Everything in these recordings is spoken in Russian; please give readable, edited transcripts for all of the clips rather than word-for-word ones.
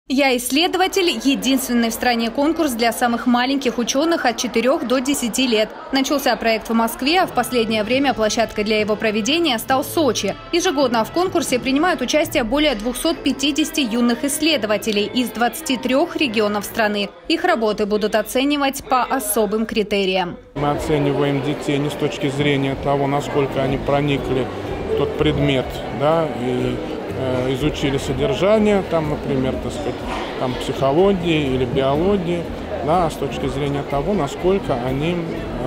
«Я исследователь» – единственный в стране конкурс для самых маленьких ученых от 4 до 10 лет. Начался проект в Москве, а в последнее время площадкой для его проведения стал Сочи. Ежегодно в конкурсе принимают участие более 250 юных исследователей из 23 регионов страны. Их работы будут оценивать по особым критериям. Мы оцениваем детей не с точки зрения того, насколько они проникли в тот предмет, и изучили содержание, например, психологии или биологии, а с точки зрения того, насколько они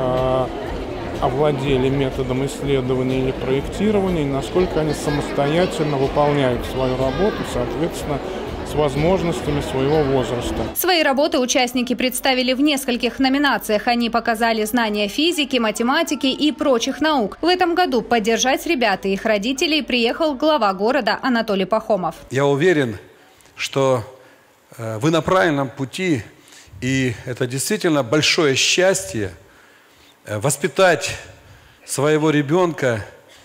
овладели методом исследования или проектирования, и насколько они самостоятельно выполняют свою работу, соответственно, с возможностями своего возраста. Свои работы участники представили в нескольких номинациях. Они показали знания физики, математики и прочих наук. В этом году поддержать ребят и их родителей приехал глава города Анатолий Пахомов. Я уверен, что вы на правильном пути, и это действительно большое счастье воспитать своего ребенка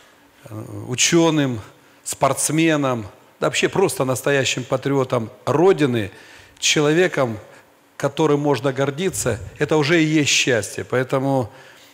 ученым, спортсменом, вообще просто настоящим патриотом Родины, человеком, которым можно гордиться. Это уже и есть счастье. Поэтому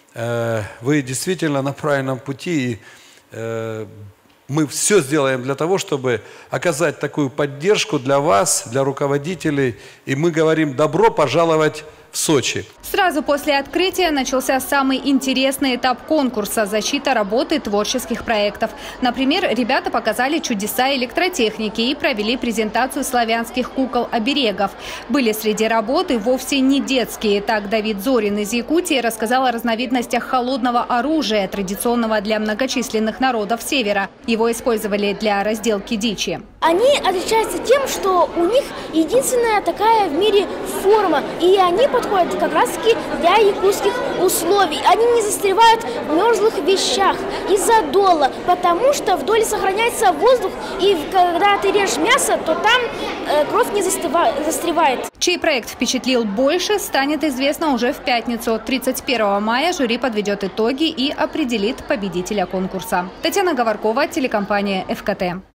вы действительно на правильном пути. И мы все сделаем для того, чтобы оказать такую поддержку для вас, для руководителей. И мы говорим: добро пожаловать в Сочи. Сразу после открытия начался самый интересный этап конкурса – защита работы творческих проектов. Например, ребята показали чудеса электротехники и провели презентацию славянских кукол-оберегов. Были среди работы вовсе не детские. Так Давид Зорин из Якутии рассказал о разновидностях холодного оружия, традиционного для многочисленных народов Севера. Его использовали для разделки дичи. Они отличаются тем, что у них единственная такая в мире форма, и они подходят как раз-таки для якутских условий. Они не застревают в мерзлых вещах из-за дола, потому что в доле сохраняется воздух, и когда ты режешь мясо, то там кровь не застревает. Чей проект впечатлил больше, станет известно уже в пятницу. 31 мая жюри подведет итоги и определит победителя конкурса. Татьяна Говоркова, телекомпания ФКТ.